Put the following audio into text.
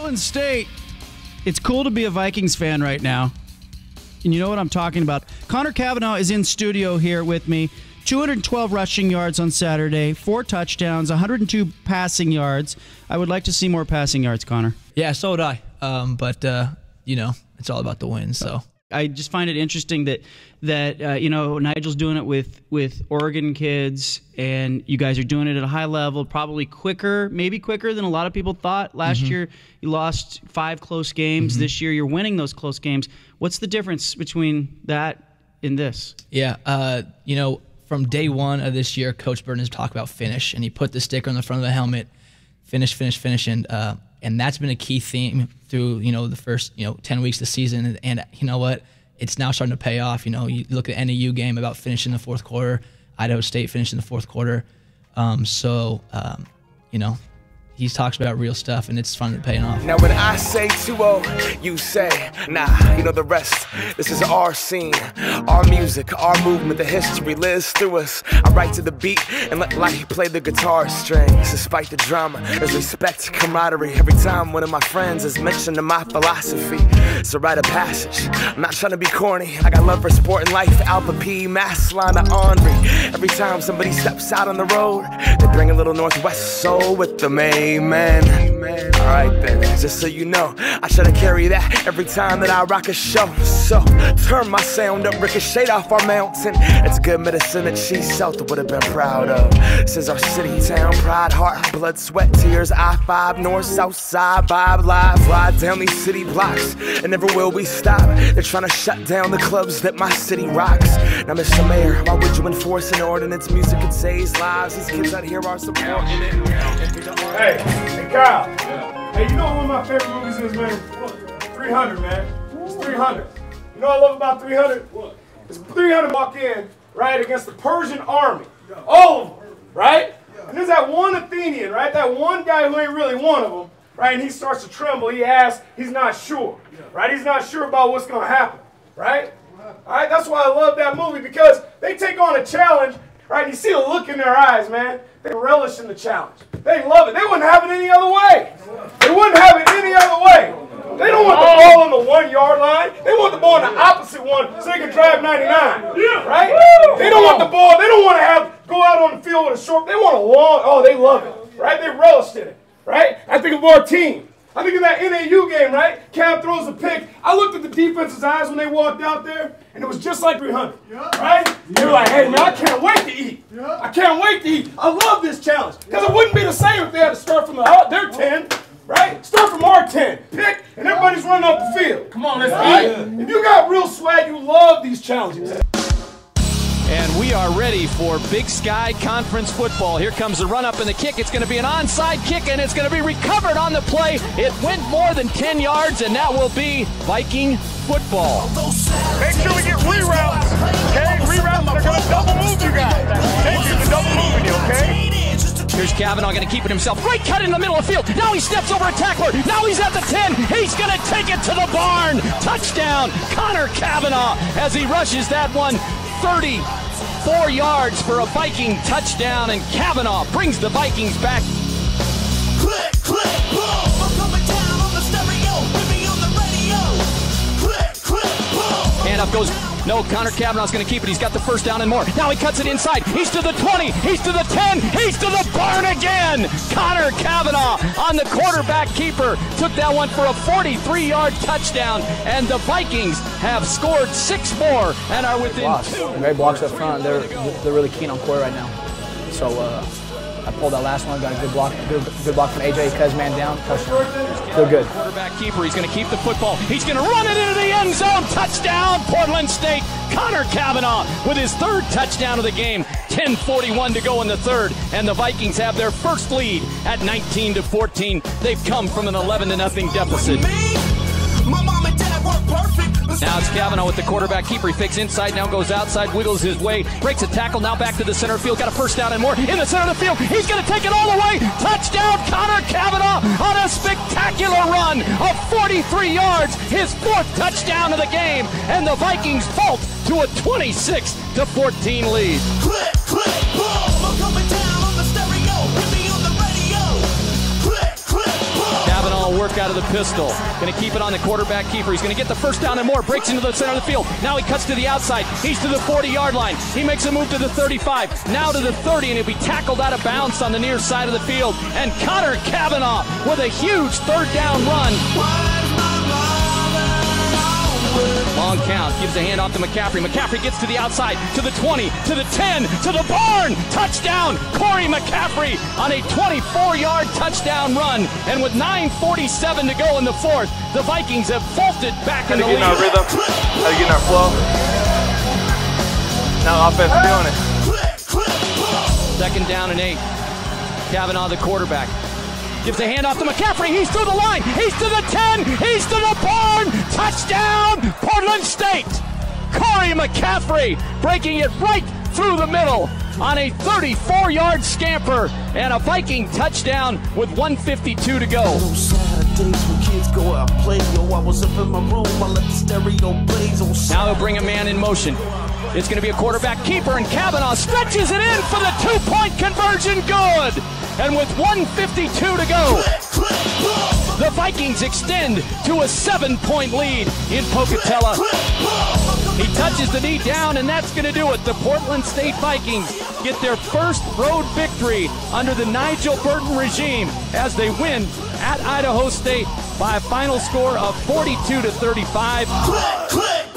Portland State. It's cool to be a Vikings fan right now. And you know what I'm talking about. Connor Kavanaugh is in studio here with me. 212 rushing yards on Saturday, 4 touchdowns, 102 passing yards. I would like to see more passing yards, Connor. Yeah, so would I. But it's all about the win. So I just find it interesting that Nigel's doing it with Oregon kids, and you guys are doing it at a high level, probably maybe quicker than a lot of people thought. Last year, you lost 5 close games. This year, you're winning those close games. What's the difference between that and this? Yeah, from day one of this year, Coach Burton has talked about finish, and he put the sticker on the front of the helmet, finish, and that's been a key theme through the first 10 weeks of the season. And you know what? It's now starting to pay off. You look at NAU game about finishing the fourth quarter, Idaho State finishing the fourth quarter. He talks about real stuff, and it's fun paying off. Now when I say 2-0, you say, nah, you know the rest. This is our scene, our music, our movement, the history lives through us. I write to the beat and let life play the guitar strings. Despite the drama, there's respect, camaraderie. Every time one of my friends is mentioned in my philosophy, it's a rite of passage. I'm not trying to be corny. I got love for sport and life, Alpha P, Mass line to Henri. Every time somebody steps out on the road, they bring a little Northwest soul with them, amen. Alright then, just so you know, I try to carry that every time that I rock a show. So, turn my sound up, ricochet off our mountain. It's good medicine that she Celta would have been proud of. This is our city, town, pride, heart, blood, sweat, tears, I-5, north, south side, vibe, live, ride down these city blocks, and never will we stop. They're trying to shut down the clubs that my city rocks. Now Mr. Mayor, why would you enforce an ordinance? Music could save lives, these kids out here are supporting it. Hey Kyle, hey, you know one of my favorite movies is, man? 300, man. It's 300. You know what I love about 300? What? It's 300 walk in, right, against the Persian army. All of them, right? And there's that one Athenian, right? That one guy who ain't really one of them, right? And he starts to tremble. He asks, he's not sure, right? He's not sure about what's going to happen, right? All right, that's why I love that movie, because they take on a challenge, right? You see the look in their eyes, man. They relish in the challenge. They love it. They wouldn't have it any other way. They wouldn't have it any other way. They don't want the ball on the 1-yard line. They want the ball on the opposite one so they can drive 99, right? They don't want the ball. They don't want to go out on the field with a short. They want a long. Oh, they love it, right? They relish in it, right? I think of our team. I think of that NAU game, right? Cam throws a pick. I looked at the defense's eyes when they walked out there, and it was just like 300, right? They were like, hey, man, I can't wait to eat. I can't wait to eat. I love this challenge, because it wouldn't be the same if they had to start from their 10, right? Start from our 10, pick, and everybody's running off the field. Come on, let's eat. If you got real swag, you love these challenges. And we are ready for Big Sky Conference football. Here comes the run-up and the kick. It's going to be an onside kick, and it's going to be recovered on the play. It went more than 10 yards, and that will be Viking football. Make sure we get reroutes, okay? Reroutes are going to double move you guys. Thank you for double moving you, okay? Here's Kavanaugh going to keep it himself. Great cut in the middle of the field. Now he steps over a tackler. Now he's at the 10. He's going to take it to the barn. Touchdown, Connor Kavanaugh, as he rushes that one. 34 yards for a Viking touchdown, and Kavanaugh brings the Vikings back. Click, click, boom. I'm coming down on the stereo. Put me on the radio. Click, click, boom. And up goes. No, Connor Kavanaugh's going to keep it. He's got the first down and more. Now he cuts it inside. He's to the 20. He's to the 10. He's to the barn again. Connor Kavanaugh on the quarterback keeper. Took that one for a 43-yard touchdown. And the Vikings have scored 6 more and are within 2. Great blocks up front. They're really keen on Corey right now. So I pulled that last one. Got a good block from AJ. Cuz man down. Touchdown. Feel good. Quarterback keeper. He's going to keep the football. He's going to run it into the end zone. Touchdown, Portland State. Connor Kavanaugh with his 3rd touchdown of the game. 10:41 to go in the 3rd, and the Vikings have their first lead at 19-14. They've come from an 11-0 deficit. Now it's Kavanaugh with the quarterback keeper. He fakes inside, now goes outside, wiggles his way, breaks a tackle, now back to the center field. Got a first down and more in the center of the field. He's going to take it all the way. Touchdown, Connor Kavanaugh on a spectacular run of 43 yards. His 4th touchdown of the game, and the Vikings vault to a 26-14 lead. Click, click, boom. I'm coming down on the stereo. Put me on the radio. Click, click, boom. Kavanaugh work out of the pistol. Going to keep it on the quarterback keeper. He's going to get the first down and more. Breaks into the center of the field. Now he cuts to the outside. He's to the 40-yard line. He makes a move to the 35. Now to the 30, and he'll be tackled out of bounds on the near side of the field. And Connor Kavanaugh with a huge third down run. Long count, gives a hand off to McCaffrey. McCaffrey gets to the outside, to the 20, to the 10, to the barn. Touchdown, Corey McCaffrey on a 24-yard touchdown run. And with 9:47 to go in the fourth, the Vikings have vaulted back in the lead. How to get in our rhythm, how to get in our flow. Now offense doing it. Second down and 8. Kavanaugh, the quarterback. Gives a hand off to McCaffrey. He's through the line. He's to the 10. He's to the barn. Touchdown, Portland State. Corey McCaffrey breaking it right through the middle on a 34-yard scamper and a Viking touchdown with 1:52 to go. Now he'll bring a man in motion. It's going to be a quarterback keeper, and Kavanaugh stretches it in for the 2-point conversion. Good. And with 1:52 to go, the Vikings extend to a 7-point lead in Pocatello. He touches the knee down, and that's going to do it. The Portland State Vikings get their first road victory under the Nigel Burton regime as they win at Idaho State by a final score of 42-35.